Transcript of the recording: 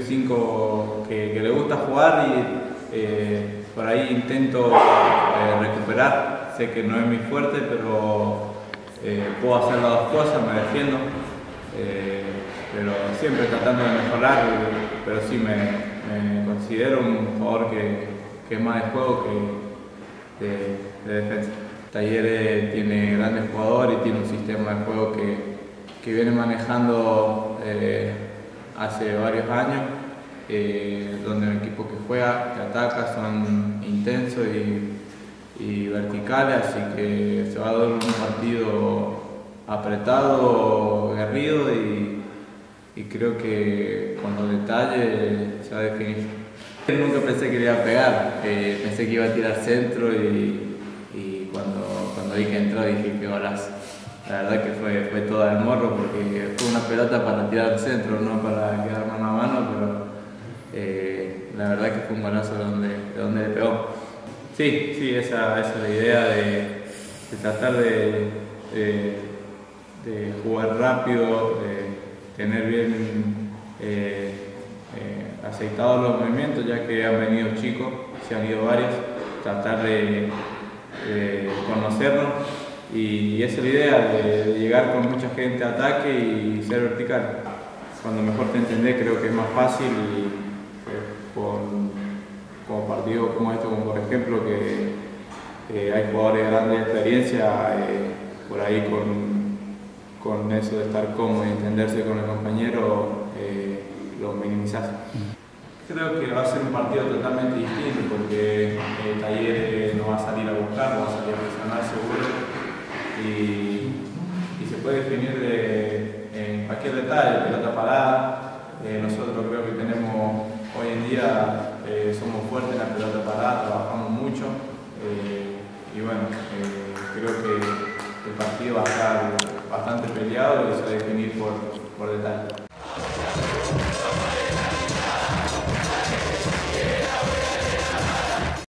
5 que le gusta jugar y por ahí intento recuperar. Sé que no es mi fuerte, pero puedo hacer las dos cosas, me defiendo. Pero siempre tratando de mejorar, pero sí me considero un jugador que es más de juego que de defensa. Talleres tiene grandes jugadores y tiene un sistema de juego que viene manejando hace varios años, donde el equipo que juega, que ataca, son intensos y verticales, así que se va a dar un partido apretado, aguerrido y creo que con los detalles se va a definir. Nunca pensé que le iba a pegar, pensé que iba a tirar centro y cuando vi que entró dije qué golazo. La verdad que fue todo al morro porque fue una pelota para tirar al centro, no para quedar mano a mano, pero la verdad que fue un golazo de donde le pegó. Sí, esa es la idea de tratar de jugar rápido, tener bien aceitados los movimientos, ya que han venido chicos, se han ido varios, tratar de conocernos y esa es la idea, de llegar con mucha gente a ataque y ser vertical. Cuando mejor te entendés creo que es más fácil y como partidos como esto, como por ejemplo que hay jugadores de grande experiencia, por ahí con eso de estar cómodo y entenderse con el compañero, lo minimizás. Creo que va a ser un partido totalmente distinto porque Talleres no va a salir a buscar, no va a salir a presionar seguro y se puede definir en cualquier detalle, pelota parada. Nosotros creo que tenemos hoy en día, somos fuertes en la pelota parada, trabajamos mucho y bueno, creo que el partido va a estar bastante peleado y se va a definir por